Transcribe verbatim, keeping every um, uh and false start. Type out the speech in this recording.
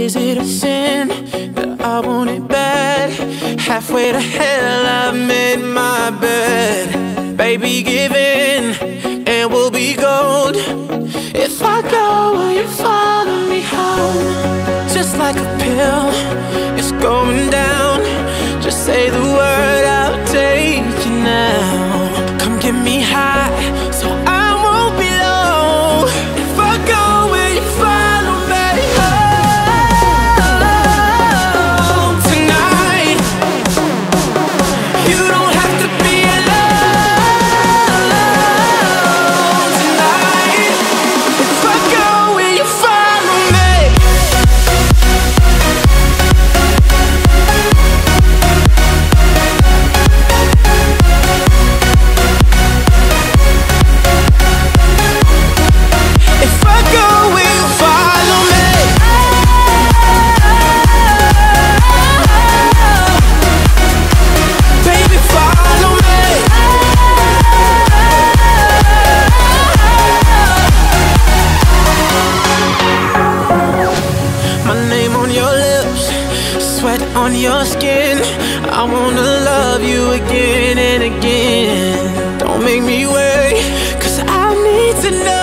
Is it a sin that I want it bad? Halfway to hell, I've made my bed. Baby, give in and we'll be gold. If I go, will you follow me home? Just like a pill, it's going down. Just say the word, I'll take you now. Come get me high, so I won't be low. If I go, will you follow me home tonight? You don't have to be alone tonight. If I go, will you follow me? On your skin, I wanna love you again and again. Don't make me wait, 'cause I need to know.